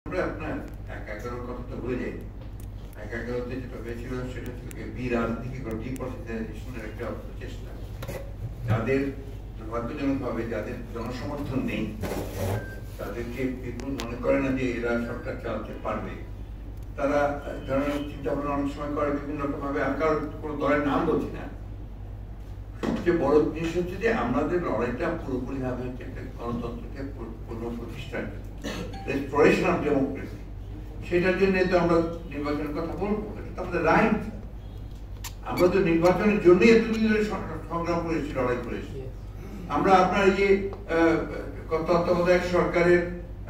আপনার ১-১১ কথা তো ভুলে যাই। ১-১১-তে যেটা হয়েছিল সেটা ছিল বিরাজনীতিকরণ ডিপলিটিসাইজেশনের একটা প্রচেষ্টা। যাদের দুর্ভাগ্যজনকভাবে যাদের জনসমর্থন নেই, তাদেরকে পিপুল মনে করে না যে এরা সরকার চালাতে পারবে, তারা ধরনের চিন্তা ভাবনা অনেক সময় করে বিভিন্ন রকম ভাবে। আমি কারোর কোনো দলের নাম বলছি না। সবচেয়ে বড় জিনিস হচ্ছে যে আমাদের লড়াইটা পুরোপুরি ভাবে হচ্ছে একটা গণতন্ত্রকে পুনঃপ্রতিষ্ঠার রেস্টোরেশন অফ ডেমোক্রেসি। সেটার জন্য তো আমরা নির্বাচনের কথা বলবো, এটা তো আমাদের রাইট। আমরা তো নির্বাচনের জন্যই এতদিন ধরে সংগ্রাম করেছি, লড়াই করেছি। আমরা আপনার এই যে তত্ত্বাবধায়ক সরকারের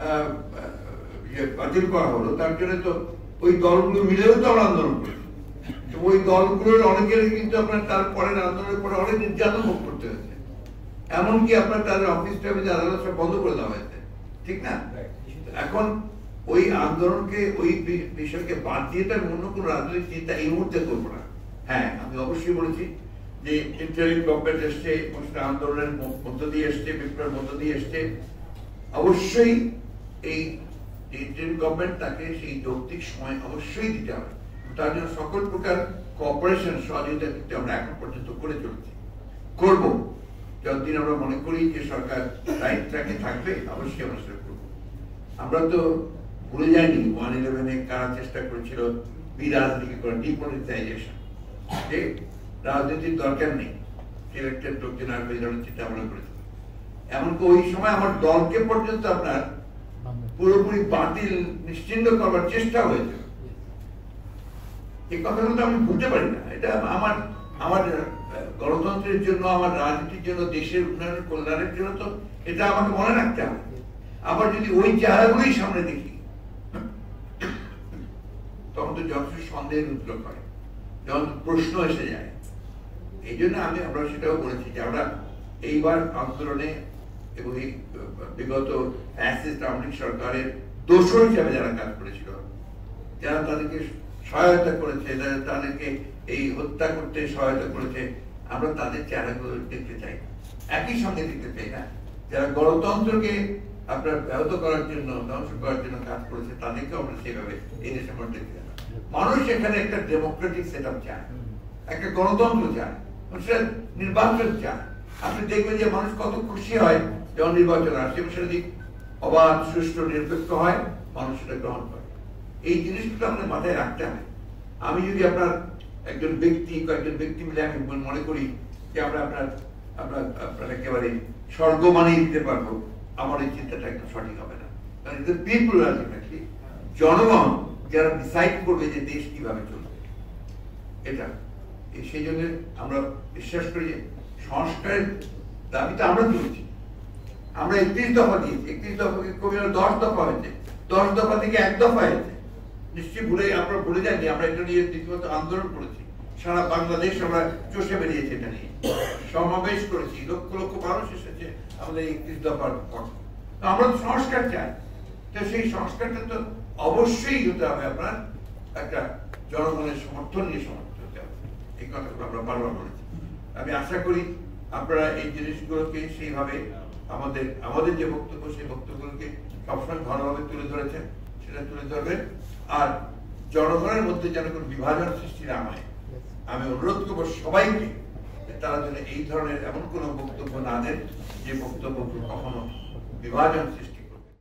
বাতিল করা হলো, তার জন্য তো ওই দলগুলো মিলেও তো আমরা আন্দোলন করেছি। ওই দলগুলোর অনেকের কিন্তু আপনার তার পরের আন্দোলনের পরে অনেক নির্যাতন ভোগ করতে হয়েছে। এমনকি আপনার তাদের অফিস টাইমে আদালত সব বন্ধ করে দেওয়া হয়েছে, ঠিক না? এখন ওই আন্দোলনকে, ওই বিষয়কে বাদ দিয়ে তার অন্য কোনো রাজনৈতিক চিন্তা এই মুহূর্তে করবো না। হ্যাঁ, আমি অবশ্যই বলেছি যে ইন্টারিম গভর্নমেন্ট এসছে, আন্দোলনের মধ্য দিয়ে এসছে, বিপ্লবের মধ্য দিয়ে এসছে। অবশ্যই এই ইন্টারিম গভর্নমেন্ট তাকে সেই যৌক্তিক সময় অবশ্যই দিতে হবে। তার জন্য সকল প্রকার কোঅপারেশন, সহযোগিতা কিন্তু আমরা এখন পর্যন্ত করে চলছি, করব। যতদিন আমরা মনে করি যে সরকার রাইট ট্র্যাকে থাকবে, অবশ্যই আমরা সেটা করবো। আমরা তো ভুলে যাইনি 1/11-এ কারা চেষ্টা করেছিল বিরাজনীতিকরণ, ডিপলিটিসাইজেশন, যে রাজনীতির দরকার নেই, সিলেক্টেড লোকজন আসবে, এই ধরনের চিন্তা ভাবনা করেছিল। এমনকি ওই সময় আমার দলকে পর্যন্ত আপনার পুরোপুরি বাতিল, নিশ্চিন্ন করবার চেষ্টা হয়েছিল। এই কথাগুলো তো আমি ভুলতে পারি না। এটা আমার গণতন্ত্রের জন্য, আমার রাজনীতির জন্য, দেশের উন্নয়নের কল্যাণের জন্য তো এটা আমাকে মনে রাখতে হবে। আবার যদি ওই চেহারাগুলোই সামনে দেখি, তখন তো যথেষ্ট সন্দেহের উদ্রেক হয়, যখন প্রশ্ন এসে যায়। এই জন্য আমরা সেটাও বলেছি যে আমরা এইবার আন্দোলনে এবং এই বিগত ফ্যাসিস্ট আওয়ামী লীগ সরকারের দোষর হিসাবে যারা কাজ করেছিল, যারা তাদেরকে সহায়তা করেছে, তাদেরকে এই হত্যা করতে সহায়তা করেছে, আমরা তাদের চেহারাগুলো দেখতে চাই না, একই সঙ্গে দেখতে চাই না। যারা গণতন্ত্রকে আপনার ব্যাহত করার জন্য, ধ্বংস করার জন্য কাজ করেছে, তাদেরকে আমরা সেভাবে এই দেশে আমরা দেখতে চাই না। মানুষ এখানে একটা ডেমোক্রেটিক সেট আপ চায়, একটা গণতন্ত্র চায়, মানুষের নির্বাচন চায়। আপনি দেখবেন যে মানুষ কত খুশি হয় যখন নির্বাচন আসে, এবং সেটা যদি অবাধ, সুষ্ঠু, নিরপেক্ষ হয়, মানুষ সেটা গ্রহণ করে। এই জিনিসগুলো আমাদের মাথায় রাখতে হবে। আমি যদি আপনার একজন ব্যক্তি, কয়েকজন ব্যক্তি মিলে আমি মনে করি যে আমরা আপনার একেবারে স্বর্গ বানিয়ে দিতে পারবো, আমার এই চিন্তাটা একদম সঠিক হবে না। কারণ পিপল আলটিমেটলি, জনগণ যারা ডিসাইড করবে যে দেশ কিভাবে চলবে, এটা সেই জন্য আমরা বিশ্বাস করি যে সংস্কারের দাবিটা আমরা তুলছি। আমরা 31 দফা দিয়েছি, 31 দফাকে কমিয়ে 10 দফা হয়েছে, 10 দফা থেকে 1 দফা হয়েছে। নিশ্চয়ই আপনারা ভুলে যাননি, আমরা এটা নিয়ে রীতিমতো আন্দোলন করেছি। সারা বাংলাদেশ আমরা চষে বেরিয়েছি, এটা নিয়ে সমাবেশ করেছি, লক্ষ লক্ষ মানুষ এসেছে আমাদের 31 দফার পক্ষে। আমরা তো সংস্কার চাই, তো সেই সংস্কারটা তো অবশ্যই হতে হবে আপনার একটা জনগণের সমর্থন নিয়ে সমর্থন হতে হবে। এই কথাগুলো আমরা বারবার বলেছি। আমি আশা করি আপনারা এই জিনিসগুলোকে সেইভাবে আমাদের যে বক্তব্য, সেই বক্তব্যগুলোকে সবসময় ভালোভাবে তুলে ধরেছেন, সেটা তুলে ধরবেন। আর জনগণের মধ্যে যেন কোনো বিভাজন সৃষ্টি না হয়, আমি অনুরোধ করবো সবাইকে, তারা যেন এই ধরনের এমন কোনো বক্তব্য না দেন যে বক্তব্য কখনো বিভাজন সৃষ্টি